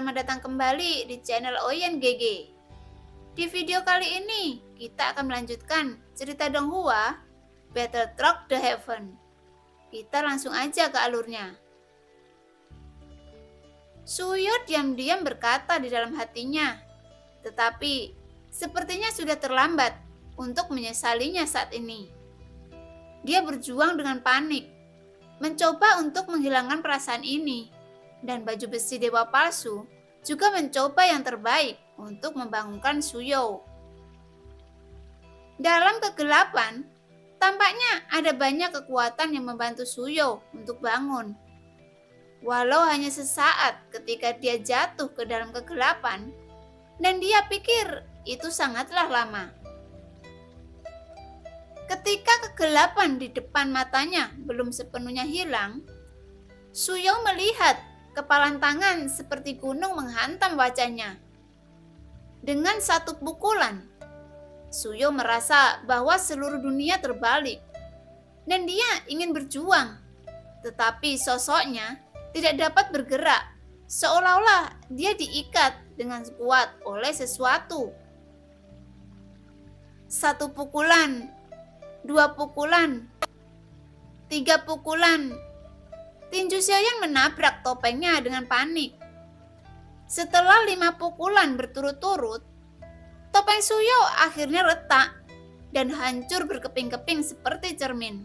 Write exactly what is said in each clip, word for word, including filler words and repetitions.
selamat datang kembali di channel Oyen G G. Di video kali ini, kita akan melanjutkan cerita Donghua, Battle Truck the Heaven. Kita langsung aja ke alurnya. Suyo diam-diam berkata di dalam hatinya, tetapi sepertinya sudah terlambat untuk menyesalinya saat ini. Dia berjuang dengan panik, mencoba untuk menghilangkan perasaan ini. Dan baju besi dewa palsu juga mencoba yang terbaik untuk membangunkan Suyo. Dalam kegelapan, tampaknya ada banyak kekuatan yang membantu Suyo untuk bangun. Walau hanya sesaat ketika dia jatuh ke dalam kegelapan, dan dia pikir itu sangatlah lama. Ketika kegelapan di depan matanya belum sepenuhnya hilang, Suyo melihat kepalan tangan seperti gunung menghantam wajahnya. Dengan satu pukulan, Suyo merasa bahwa seluruh dunia terbalik, dan dia ingin berjuang, tetapi sosoknya tidak dapat bergerak, seolah-olah dia diikat dengan kuat oleh sesuatu. Satu pukulan, dua pukulan, tiga pukulan. Tinju Xiaoyan menabrak topengnya dengan panik. Setelah lima pukulan berturut-turut, topeng Suyo akhirnya retak dan hancur berkeping-keping seperti cermin.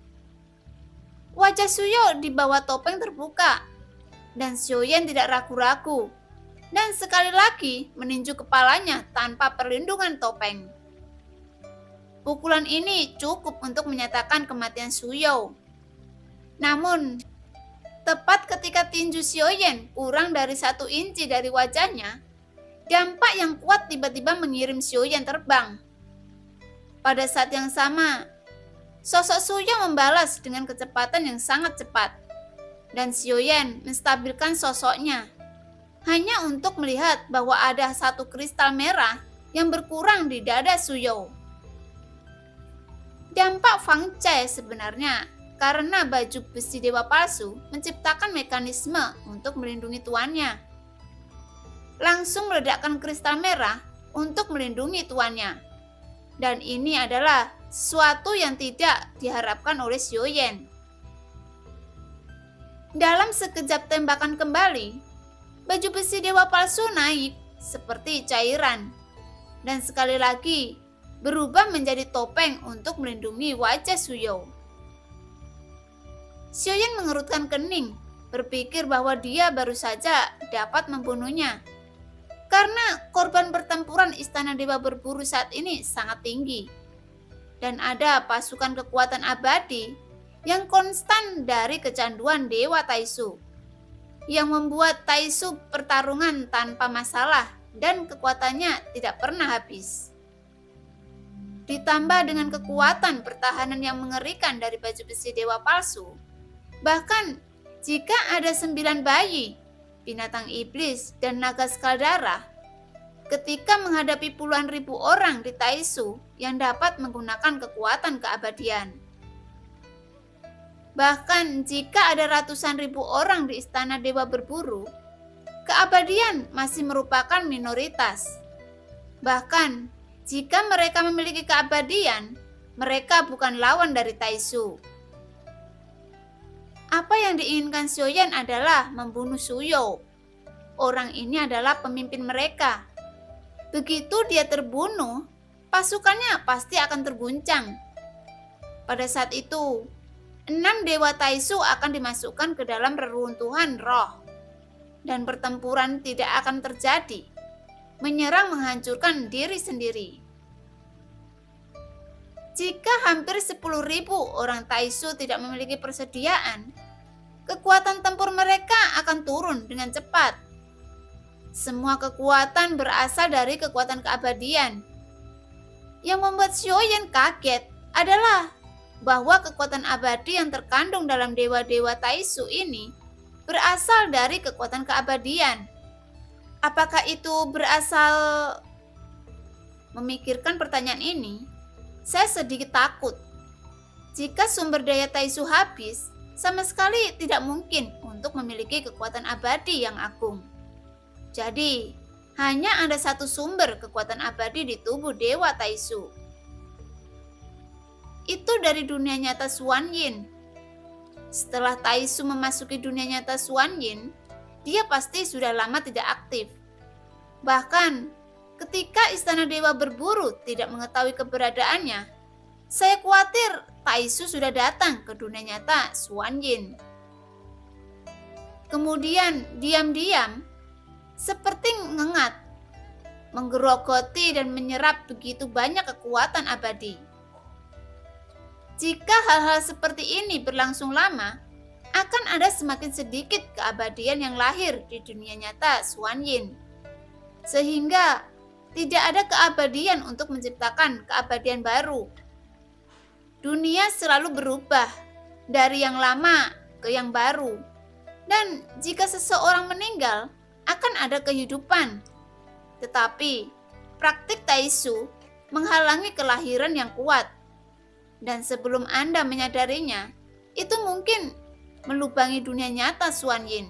Wajah Suyo di bawah topeng terbuka, dan Xiaoyan tidak ragu-ragu, dan sekali lagi meninju kepalanya tanpa perlindungan topeng. Pukulan ini cukup untuk menyatakan kematian Suyo. Namun, tepat ketika tinju Xiaoyan kurang dari satu inci dari wajahnya, dampak yang kuat tiba-tiba mengirim Xiaoyan terbang. Pada saat yang sama, sosok Suyo membalas dengan kecepatan yang sangat cepat, dan Xiaoyan menstabilkan sosoknya, hanya untuk melihat bahwa ada satu kristal merah yang berkurang di dada Suyo. Dampak Fang Cai sebenarnya karena baju besi dewa palsu menciptakan mekanisme untuk melindungi tuannya. Langsung meledakkan kristal merah untuk melindungi tuannya. Dan ini adalah sesuatu yang tidak diharapkan oleh Xiaoyan. Dalam sekejap tembakan kembali, baju besi dewa palsu naik seperti cairan. Dan sekali lagi berubah menjadi topeng untuk melindungi wajah Suyo. Xiaoyan mengerutkan kening, berpikir bahwa dia baru saja dapat membunuhnya. Karena korban pertempuran Istana Dewa Berburu saat ini sangat tinggi. Dan ada pasukan kekuatan abadi yang konstan dari kecanduan Dewa Taisu. Yang membuat Taisu pertarungan tanpa masalah dan kekuatannya tidak pernah habis. Ditambah dengan kekuatan pertahanan yang mengerikan dari baju besi Dewa Palsu, bahkan jika ada sembilan bayi, binatang iblis, dan naga skaldara, ketika menghadapi puluhan ribu orang di Taisu yang dapat menggunakan kekuatan keabadian. Bahkan jika ada ratusan ribu orang di Istana Dewa Berburu, keabadian masih merupakan minoritas. Bahkan jika mereka memiliki keabadian, mereka bukan lawan dari Taisu. Apa yang diinginkan Xiaoyan adalah membunuh Suyo. Orang ini adalah pemimpin mereka. Begitu dia terbunuh, pasukannya pasti akan terguncang. Pada saat itu, enam Dewa Taisu akan dimasukkan ke dalam reruntuhan roh. Dan pertempuran tidak akan terjadi. Menyerang menghancurkan diri sendiri. Jika hampir sepuluh ribu orang Taisu tidak memiliki persediaan, kekuatan tempur mereka akan turun dengan cepat. Semua kekuatan berasal dari kekuatan keabadian. Yang membuat Xiaoyan kaget adalah bahwa kekuatan abadi yang terkandung dalam dewa-dewa Taisu ini berasal dari kekuatan keabadian. Apakah itu berasal? Memikirkan pertanyaan ini, saya sedikit takut. Jika sumber daya Taisu habis, sama sekali tidak mungkin untuk memiliki kekuatan abadi yang agung. Jadi, hanya ada satu sumber kekuatan abadi di tubuh Dewa Taisu. Itu dari dunia nyata Xuan Yin. Setelah Taisu memasuki dunia nyata Xuan Yin, dia pasti sudah lama tidak aktif. Bahkan, ketika Istana Dewa Berburu tidak mengetahui keberadaannya, saya khawatir Taisu sudah datang ke dunia nyata Xuan Yin. Kemudian, diam-diam, seperti mengengat, menggerogoti dan menyerap begitu banyak kekuatan abadi. Jika hal-hal seperti ini berlangsung lama, akan ada semakin sedikit keabadian yang lahir di dunia nyata Xuan Yin. Sehingga tidak ada keabadian untuk menciptakan keabadian baru. Dunia selalu berubah dari yang lama ke yang baru. Dan jika seseorang meninggal, akan ada kehidupan. Tetapi praktik Taisu menghalangi kelahiran yang kuat. Dan sebelum Anda menyadarinya, itu mungkin melubangi dunia nyata Xuan Yin.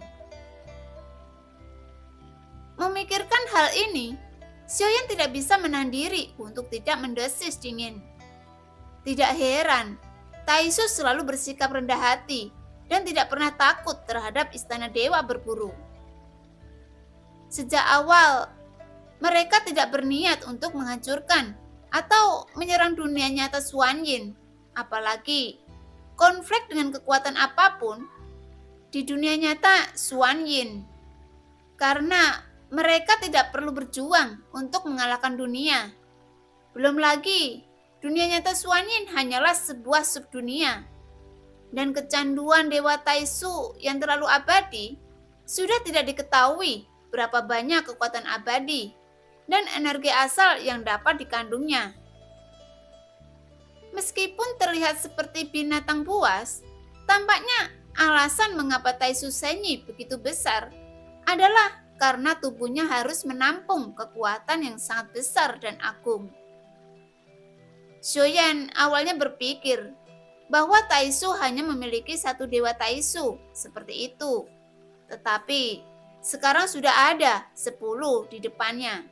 Memikirkan hal ini, Xiaoyan tidak bisa menahan diri untuk tidak mendesis dingin. Tidak heran, Taisu selalu bersikap rendah hati dan tidak pernah takut terhadap Istana Dewa Berburu. Sejak awal, mereka tidak berniat untuk menghancurkan atau menyerang dunia nyata Xuan Yin, apalagi konflik dengan kekuatan apapun di dunia nyata Xuan Yin. Karena mereka tidak perlu berjuang untuk mengalahkan dunia. Belum lagi, dunia nyata Xuan Yin hanyalah sebuah subdunia. Dan kecanduan Dewa Taisu yang terlalu abadi sudah tidak diketahui berapa banyak kekuatan abadi dan energi asal yang dapat dikandungnya. Meskipun terlihat seperti binatang buas, tampaknya alasan mengapa Taisu Senyi begitu besar adalah karena tubuhnya harus menampung kekuatan yang sangat besar dan agung. Xiaoyan awalnya berpikir bahwa Taisu hanya memiliki satu Dewa Taisu, seperti itu. Tetapi sekarang sudah ada sepuluh di depannya.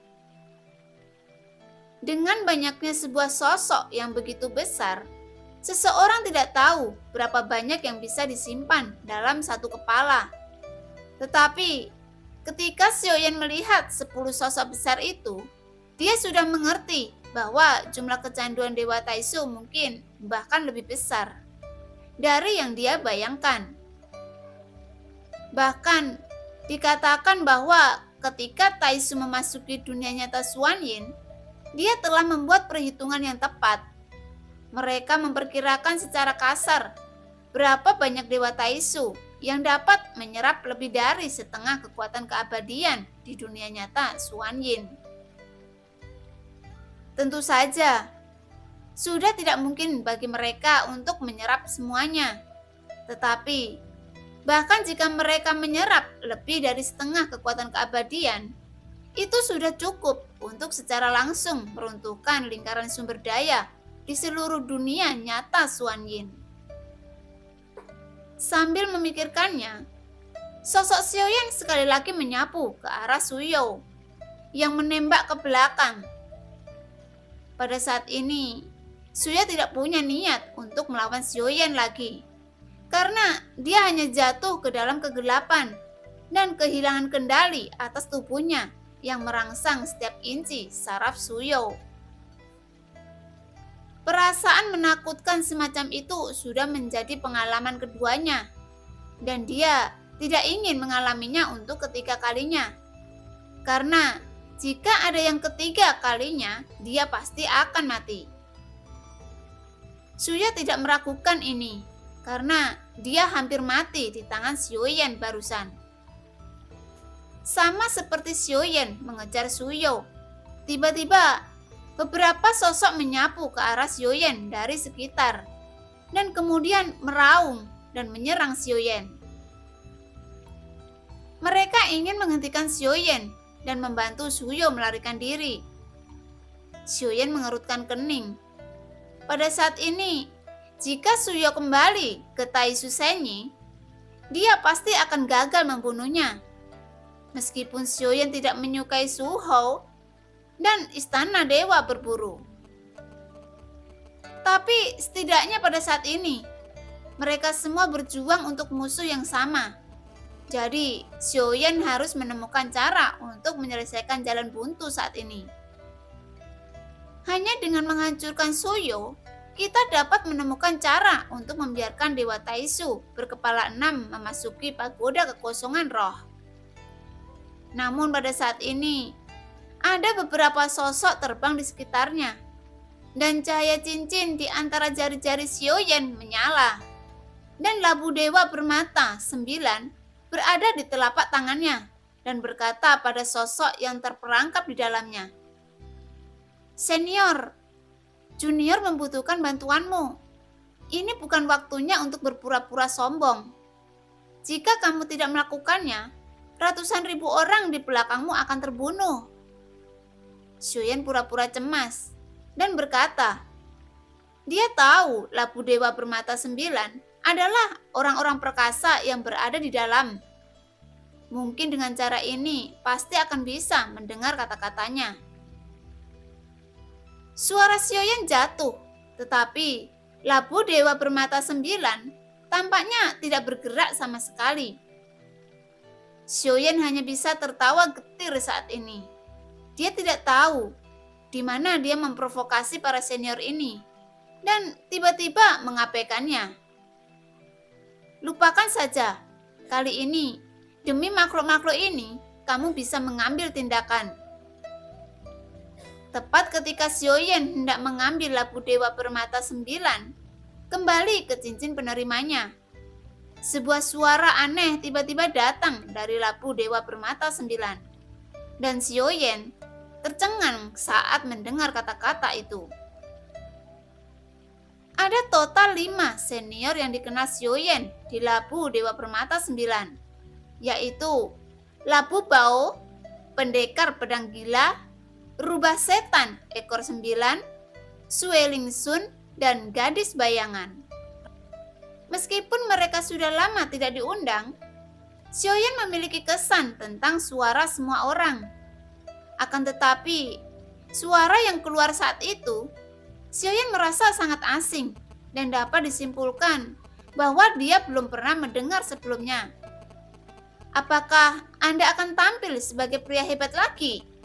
Dengan banyaknya sebuah sosok yang begitu besar, seseorang tidak tahu berapa banyak yang bisa disimpan dalam satu kepala. Tetapi, ketika Xiaoyan melihat sepuluh sosok besar itu, dia sudah mengerti bahwa jumlah kecanduan Dewa Taisu mungkin bahkan lebih besar dari yang dia bayangkan. Bahkan, dikatakan bahwa ketika Taisu memasuki dunia nyata Xuan Yin, dia telah membuat perhitungan yang tepat. Mereka memperkirakan secara kasar berapa banyak Dewa Taisu yang dapat menyerap lebih dari setengah kekuatan keabadian di dunia nyata Xuan Yin. Tentu saja, sudah tidak mungkin bagi mereka untuk menyerap semuanya. Tetapi, bahkan jika mereka menyerap lebih dari setengah kekuatan keabadian, itu sudah cukup untuk secara langsung meruntuhkan lingkaran sumber daya di seluruh dunia nyata Xuan Yin. Sambil memikirkannya, sosok Xiaoyan sekali lagi menyapu ke arah Suyou yang menembak ke belakang. Pada saat ini, Suya tidak punya niat untuk melawan Xiaoyan lagi, karena dia hanya jatuh ke dalam kegelapan dan kehilangan kendali atas tubuhnya yang merangsang setiap inci saraf Suyou. Perasaan menakutkan semacam itu sudah menjadi pengalaman keduanya, dan dia tidak ingin mengalaminya untuk ketiga kalinya. Karena jika ada yang ketiga kalinya, dia pasti akan mati. Suya tidak meragukan ini, karena dia hampir mati di tangan Xiaoyan barusan. Sama seperti Xiaoyan mengejar Suyou, tiba-tiba beberapa sosok menyapu ke arah Xiaoyan dari sekitar, dan kemudian meraung dan menyerang Xiaoyan. Mereka ingin menghentikan Xiaoyan dan membantu Suyou melarikan diri. Xiaoyan mengerutkan kening. Pada saat ini, jika Suyou kembali ke Taisu Senyi, dia pasti akan gagal membunuhnya. Meskipun Xiaoyan tidak menyukai Su Hou dan istana dewa berburu. Tapi setidaknya pada saat ini, mereka semua berjuang untuk musuh yang sama. Jadi, Xiaoyan harus menemukan cara untuk menyelesaikan jalan buntu saat ini. Hanya dengan menghancurkan Suyo, kita dapat menemukan cara untuk membiarkan Dewa Taisu berkepala enam memasuki pagoda kekosongan roh. Namun pada saat ini, ada beberapa sosok terbang di sekitarnya, dan cahaya cincin di antara jari-jari Xiaoyan menyala, dan labu dewa bermata sembilan berada di telapak tangannya dan berkata pada sosok yang terperangkap di dalamnya, "Senior, junior membutuhkan bantuanmu. Ini bukan waktunya untuk berpura-pura sombong. Jika kamu tidak melakukannya, ratusan ribu orang di belakangmu akan terbunuh." Xiaoyan pura-pura cemas dan berkata, dia tahu labu dewa bermata sembilan adalah orang-orang perkasa yang berada di dalam. Mungkin dengan cara ini pasti akan bisa mendengar kata-katanya. Suara Xiaoyan jatuh, tetapi labu dewa bermata sembilan tampaknya tidak bergerak sama sekali. Xiaoyan hanya bisa tertawa getir saat ini. Dia tidak tahu di mana dia memprovokasi para senior ini dan tiba-tiba mengabaikannya. Lupakan saja, kali ini demi makhluk-makhluk ini kamu bisa mengambil tindakan. Tepat ketika Xiaoyan hendak mengambil labu dewa bermata sembilan, kembali ke cincin penerimanya. Sebuah suara aneh tiba-tiba datang dari labu dewa bermata sembilan, dan Xiaoyan tercengang saat mendengar kata-kata itu. Ada total lima senior yang dikenal Xiaoyan di labu dewa permata sembilan, yaitu Labu Bao, pendekar pedang gila, rubah setan ekor sembilan, Sue Ling Sun, dan gadis bayangan. Meskipun mereka sudah lama tidak diundang, Xiaoyan memiliki kesan tentang suara semua orang. Akan tetapi, suara yang keluar saat itu Xiaoyan merasa sangat asing dan dapat disimpulkan bahwa dia belum pernah mendengar sebelumnya. Apakah Anda akan tampil sebagai pria hebat lagi?